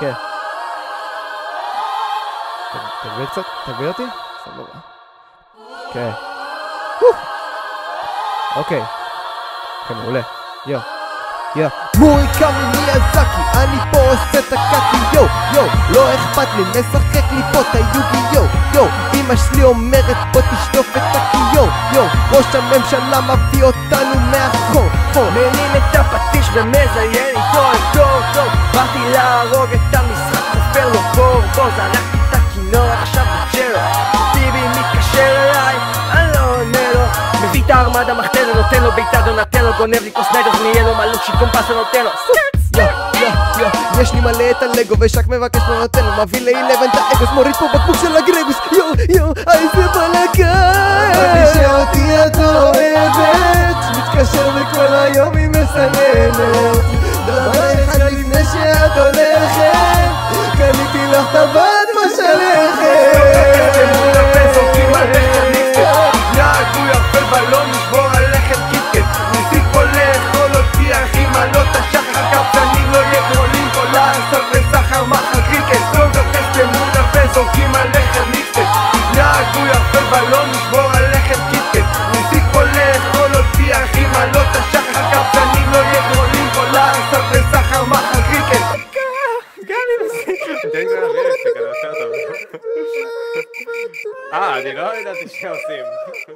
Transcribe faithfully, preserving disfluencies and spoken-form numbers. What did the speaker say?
כן. תגביר קצת? תגביר אותי? סבבה. כן. אוקיי. כן, מעולה. יו. יו. מוי קאמי מיאזקי, אני פה עושה את הקקי, יו, יו. לא אכפת לי, משחק לי פה את היוגי, יו, יו. אמא שלי אומרת בוא תשטוף את הקי, יו, יו. ראש הממשלה מביא אותנו מאחור, חור. מרים את הפטיש ומזיין איתו טוב טוב. באתי להרוג את המשחק, חופר לו בור בור. זרקתי את הכינור עכשיו בג'רה. ביבי מתקשר אליי, אני לא עונה לו. מביא את הארמד המחתרת, נותן לו ביתה דונטלו. גונב לי כוס ניידרס, נהיה לו מלוק שיט קומפס ונותן לו יא, יא, יא, יש לי מלא את הלגו ושק מבקש לא נותן לו. מביא לאילבן את האגוס, מוריד פה בקבוק של הגרגוס. יו, יו, איזה בלגן. אבי שאותי את אוהבת, מתקשר וכל היום היא מסננת. דבר אחד לפני שאת הולכת, קניתי לך טבעת בשלכת. זורקים עליכם ניקסט, נהגו יפה בלון נשבור עליכם קיטקט. ניסית פה לאכול אותי אחי מלות השחר, קפצנים לא יכולים פה לעשות בסחר מחר קריקט. לא זוכס למוד הפה זורקים עליכם ניקסט, נהגו יפה בלון נשבור עליכם קיטקט. ניסית פה לאכול אותי אחי מלות השחר, קפצנים לא יכולים פה לעשות בסחר מחר קריקט. אה, אני לא ידעתי שעושים